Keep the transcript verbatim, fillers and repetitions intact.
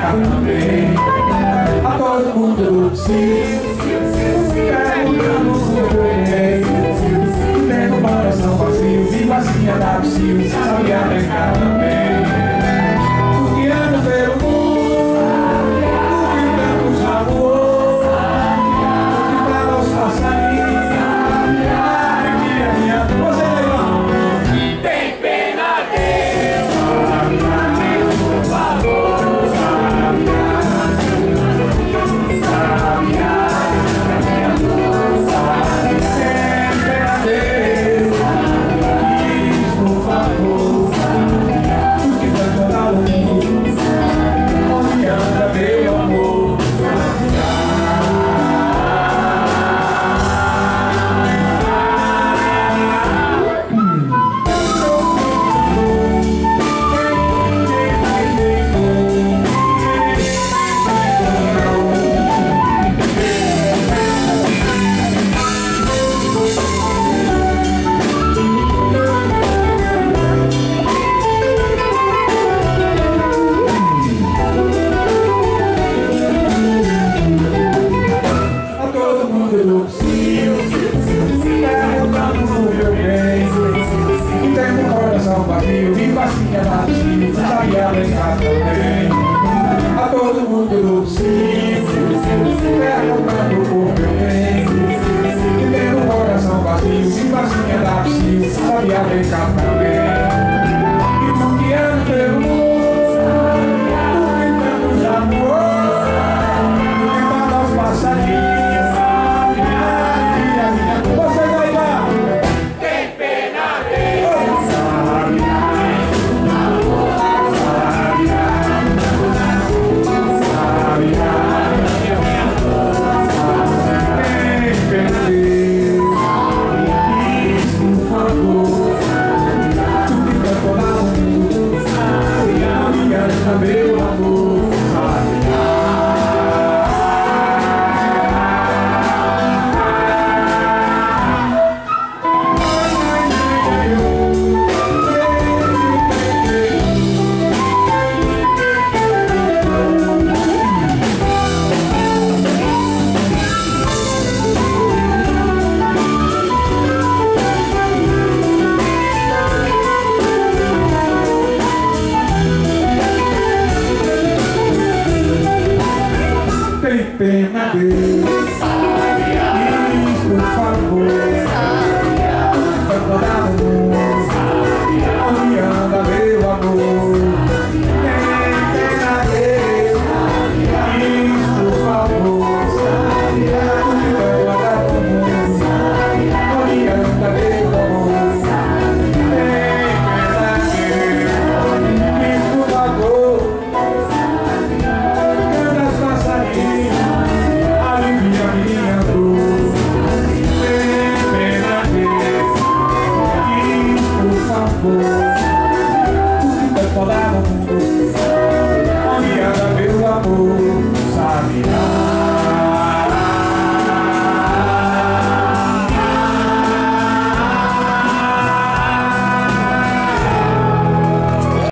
cá também. A todo mundo se perguntando o que eu errei. Tendo o coração vazio, vivo assim adapcio, sabia bem cá também. Porque ando ver o mundo, o que o tempo já voou, o que dá aos passarinhos. Viva assim é vazio, sabia brincar também. A todo mundo do possível, perguntando por meu bem. E tendo o coração vazio, viva assim é vazio, sabia brincar também.